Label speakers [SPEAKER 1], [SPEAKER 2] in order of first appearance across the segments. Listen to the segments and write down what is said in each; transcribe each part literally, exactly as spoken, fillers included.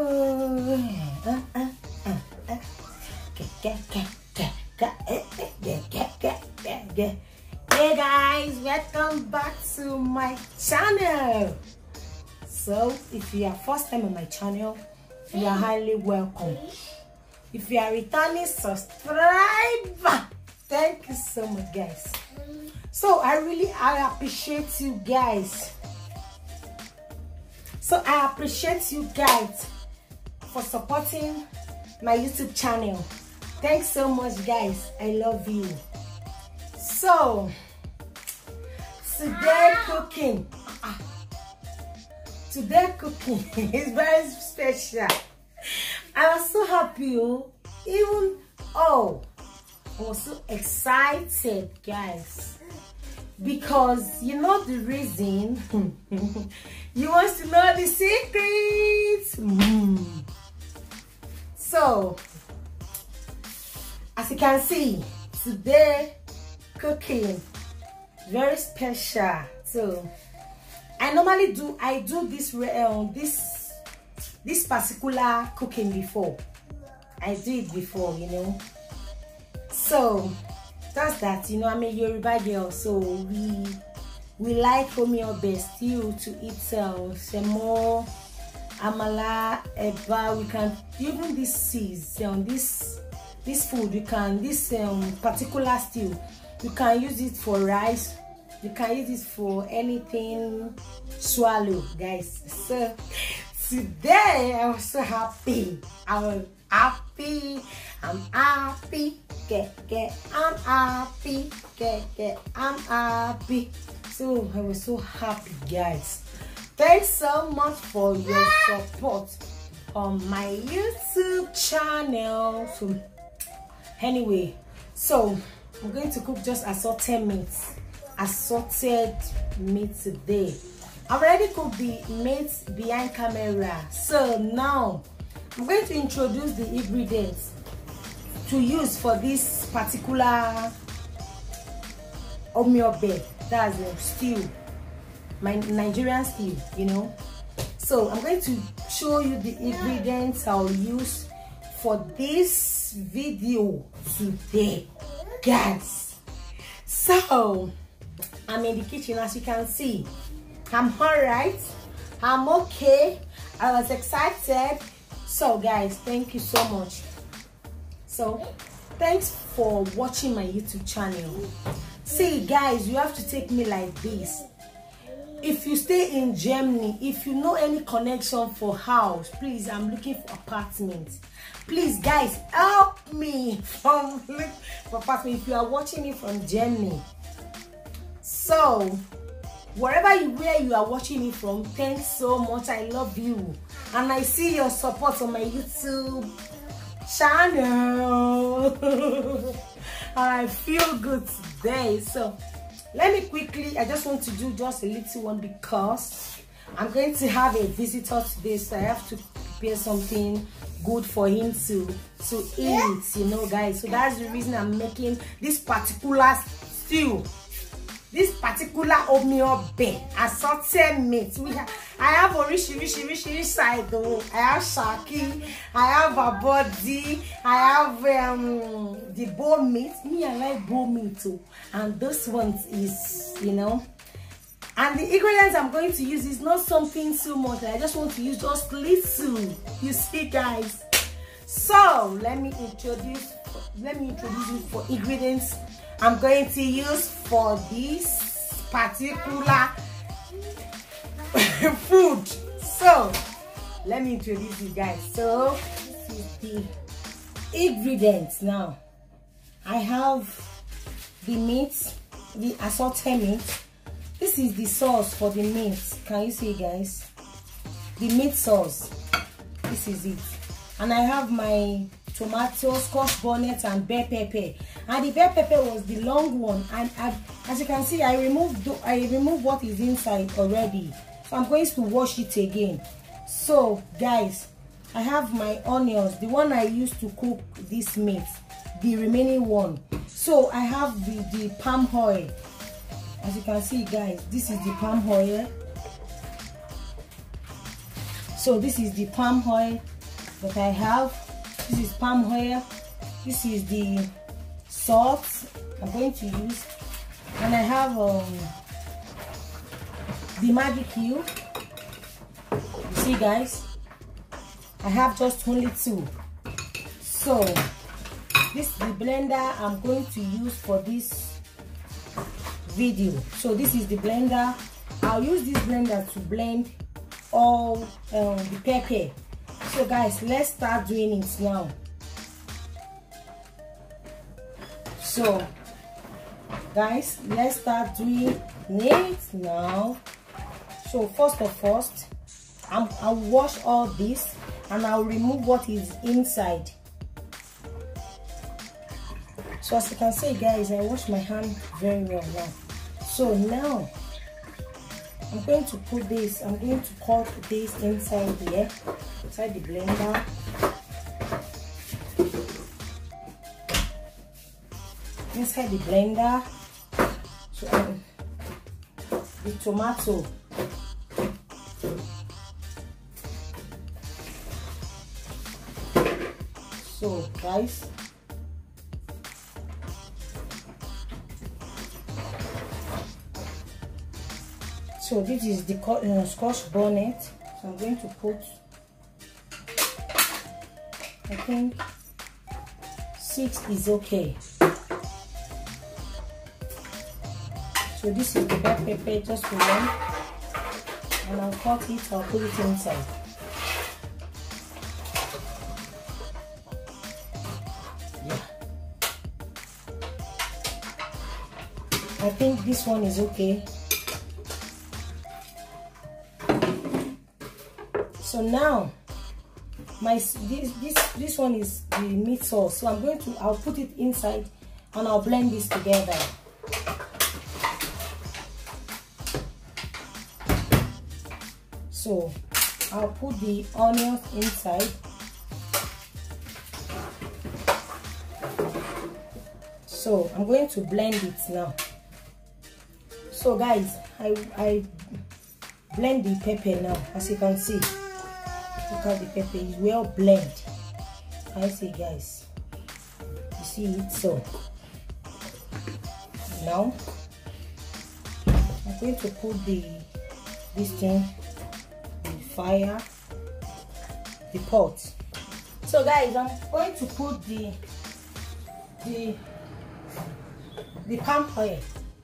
[SPEAKER 1] Hey guys, welcome back to my channel. So if you are first time on my channel, you are highly welcome. If you are returning subscriber, thank you so much guys. So I really I appreciate you guys. So I appreciate you guys for supporting my YouTube channel. Thanks so much guys. I love you. So today cooking. Today cooking is very special. I was so happy, oh. Even oh, I was so excited, guys, because you know the reason. You want to know the secrets. Mm. So, as you can see, today cooking very special. So, I normally do I do this um, this this particular cooking before. I do it before, you know. So that's that. You know, I'm a Yoruba girl, so we we like omi-obe stew to eat um, semo, amala, eba. We can even this seeds um, this this food. We can this um, particular stew. You can use it for rice. You can use it for anything swallow, guys. So today I was so happy. I was happy. I'm happy. Get get. I'm happy. Get get. I'm happy. So I was so happy, guys. Thanks so much for your support on my YouTube channel. So anyway, so I'm going to cook just assorted meat. Assorted meat today. I've already cooked the meat behind camera. So now I'm going to introduce the ingredients to use for this particular omi-obe. That's a stew, my Nigerian stew, you know. So I'm going to show you the ingredients I'll use for this video today, guys. So I'm in the kitchen, as you can see. I'm all right. I'm okay. I was excited. So guys, thank you so much. So thanks for watching my YouTube channel. See guys, you have to take me like this. If you stay in Germany, if you know any connection for house, please, I'm looking for apartments. Please guys, help me from for apartment if you are watching me from Germany. So wherever you where you are watching me from, thanks so much. I love you, and I see your support on my YouTube channel. And I feel good today. So let me quickly, I just want to do just a little one because I'm going to have a visitor today, so I have to prepare something good for him to to eat, you know guys. So that's the reason I'm making this particular stew. This particular omi-obe assorted meat. We have, I have orishi rishi rishi side though. I have shaki, I have a body, I have um the bone meat. Me, I like bone meat too. And this one is, you know. And the ingredients I'm going to use is not something too much. I just want to use just little. You see, guys. So let me introduce. Let me introduce you for ingredients I'm going to use for this particular food. So let me introduce you guys. So this is the ingredients. Now I have the meat, the assorted meat. This is the sauce for the meat. Can you see, guys? The meat sauce. This is it. And I have my tomatoes, scotch bonnet, and bell pepper. And the bell pepper was the long one. And I, as you can see, I removed I removed what is inside already. So I'm going to wash it again. So guys, I have my onions, the one I used to cook this meat, the remaining one. So I have the the palm oil. As you can see, guys, this is the palm oil. So this is the palm oil. But I have, this is palm oil, this is the salt I'm going to use, and I have um, the magic cube. You see guys, I have just only two. So this is the blender I'm going to use for this video. So this is the blender. I'll use this blender to blend all um, the pepper. So guys, let's start doing it now. So guys, let's start doing it now. So first of all, I'm, I'll wash all this and I'll remove what is inside. So as you can see guys, I wash my hand very well now. So now I'm going to put this, I'm going to cut this inside here, inside the blender. Inside the blender. So um, the tomato. So guys, so this is the uh, Scotch bonnet. So I'm going to put, I think six is okay. So this is the bell pepper, just for one, and I'll cut it, I'll put it inside. Yeah, I think this one is okay. So now my this this this one is the meat sauce. So I'm going to I'll put it inside and I'll blend this together. So I'll put the onions inside. So I'm going to blend it now. So guys, I I blend the pepper now. As you can see, look how the pepper is well blend. I see guys, you see it. So now I'm going to put the this thing in fire, the pot. So guys, I'm going to put the the the palm oil.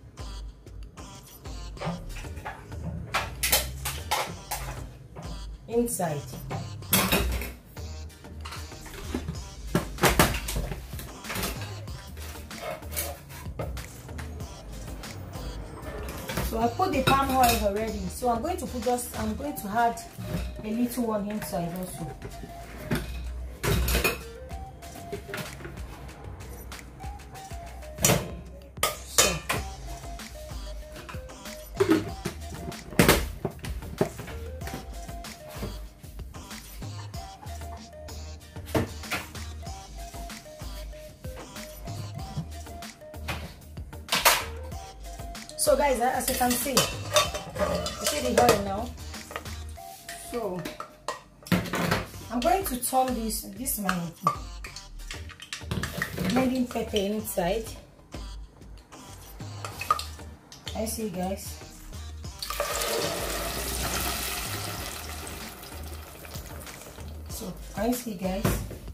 [SPEAKER 1] Inside. So I put the palm oil already. So I'm going to put just I'm going to add a little one inside also. So guys, as you can see, you see the oil now. So I'm going to turn this this my blending pepper inside. I see guys. So I see guys.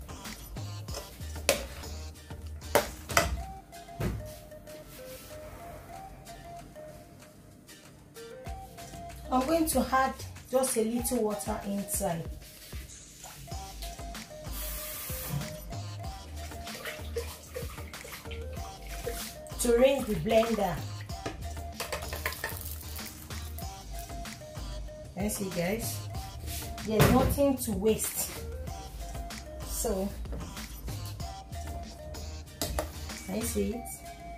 [SPEAKER 1] I'm going to add just a little water inside. To rinse the blender. I see guys, there's nothing to waste. So I see it.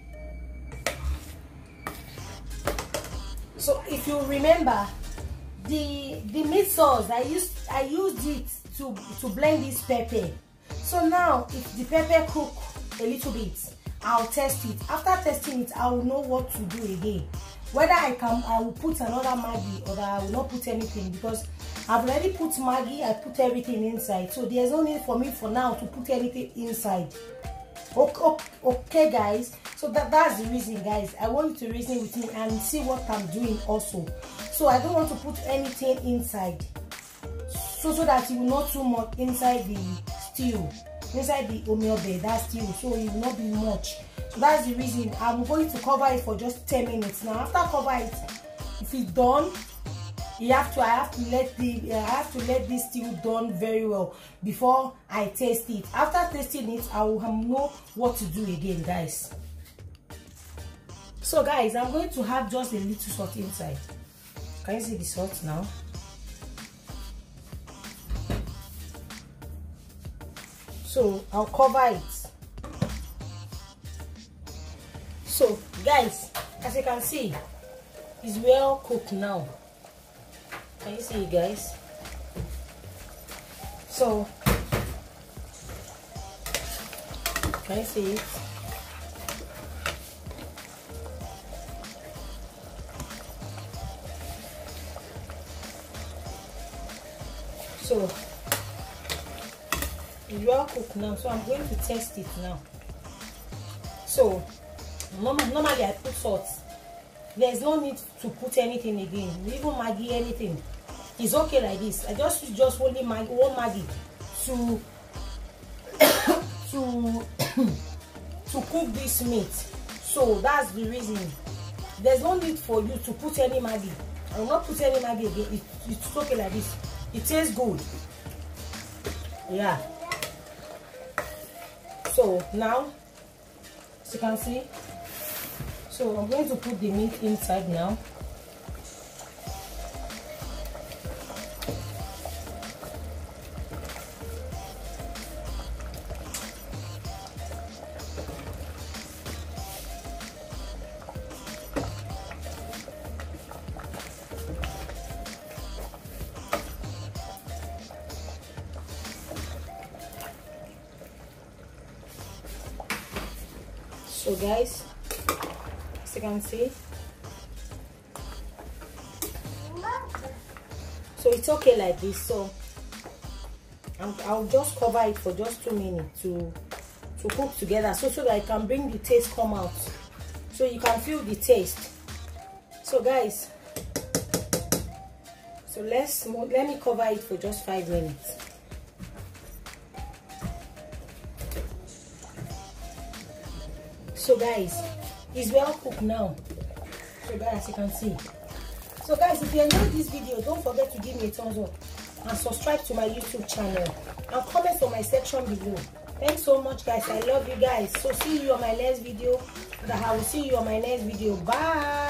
[SPEAKER 1] So if you remember, the the meat sauce I used I used it to to blend this pepper. So now if the pepper cook a little bit, I'll test it. After testing it, I will know what to do again. whether I can I will put another Maggi or I will not put anything, because I've already put Maggi, I put everything inside, so there's no need for me for now to put anything inside. Okay, okay guys, so that that's the reason, guys. I want you to reason with me and see what I'm doing also. So I don't want to put anything inside, so so that it will not too much inside the stew, inside the omiobe, that stew, so it will not be much. So that's the reason I'm going to cover it for just ten minutes. Now after cover it, if it's done, you have to I have to let the I have to let this stew done very well before I taste it. After tasting it, I will know what to do again, guys. So guys, I'm going to have just a little salt inside. Can you see the salt now? So I'll cover it. So guys, as you can see, it's well cooked now. Can you see it, guys? So can you see it? So it's well cooked now, so I'm going to test it now. So normally, normally I put salt. There's no need to put anything again, even Maggi, anything. It's okay like this. I just use just only Maggi, one Maggi to to to cook this meat. So that's the reason. There's no need for you to put any Maggi. I will not put any Maggi again. It, it's okay like this. It tastes good. Yeah. So now, as you can see, so I'm going to put the meat inside now. So guys, as you can see, so it's okay like this. So I'm, I'll just cover it for just two minutes to to cook together, so so that I can bring the taste come out, so you can feel the taste. So guys, so let's let me cover it for just five minutes. So guys, it's well cooked now. So guys, as you can see. So guys, if you enjoyed this video, don't forget to give me a thumbs up and subscribe to my YouTube channel and comment on my section below. Thanks so much, guys. I love you guys. So see you on my next video. I will see you on my next video. Bye.